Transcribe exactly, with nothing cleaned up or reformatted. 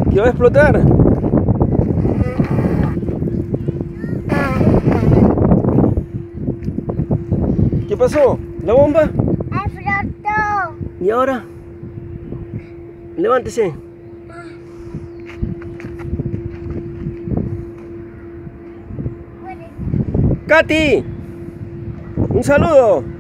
¿Que va a explotar? ¿Qué pasó? ¿La bomba? Explotó. ¿Y ahora? Levántese. Katy, un saludo.